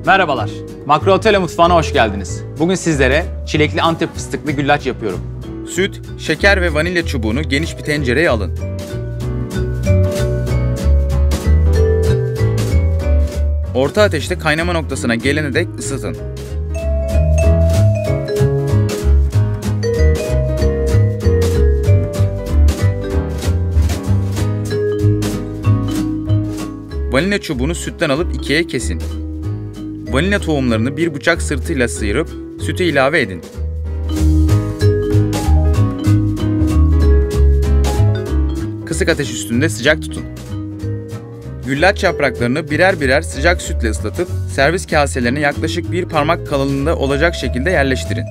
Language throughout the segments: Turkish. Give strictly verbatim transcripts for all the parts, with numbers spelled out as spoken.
Merhabalar, Makro Otello mutfağına hoş geldiniz. Bugün sizlere çilekli Antep fıstıklı güllaç yapıyorum. Süt, şeker ve vanilya çubuğunu geniş bir tencereye alın. Orta ateşte kaynama noktasına gelene dek ısıtın. Vanilya çubuğunu sütten alıp ikiye kesin. Vanilya tohumlarını bir bıçak sırtıyla sıyırıp sütü ilave edin. Kısık ateş üstünde sıcak tutun. Güllaç yapraklarını birer birer sıcak sütle ıslatıp servis kaselerine yaklaşık bir parmak kalınlığında olacak şekilde yerleştirin.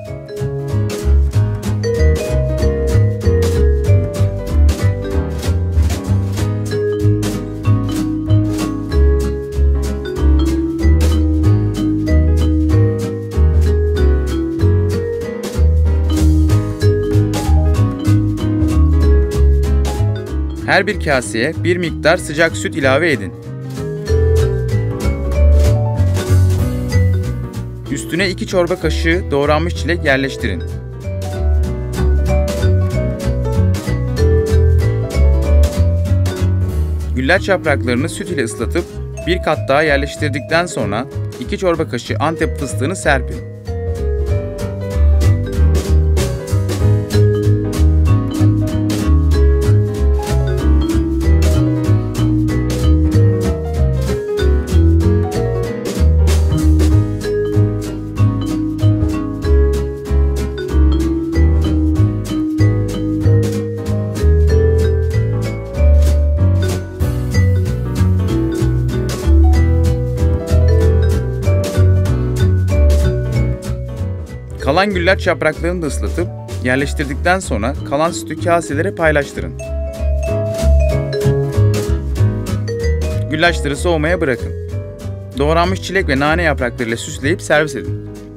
Her bir kaseye bir miktar sıcak süt ilave edin. Üstüne iki çorba kaşığı doğranmış çilek yerleştirin. Güllaç yapraklarını süt ile ıslatıp bir kat daha yerleştirdikten sonra iki çorba kaşığı Antep fıstığını serpin. Kalan güllaç yapraklarını da ıslatıp yerleştirdikten sonra kalan sütü kaselere paylaştırın. Güllaçları soğumaya bırakın. Doğranmış çilek ve nane yapraklarıyla süsleyip servis edin.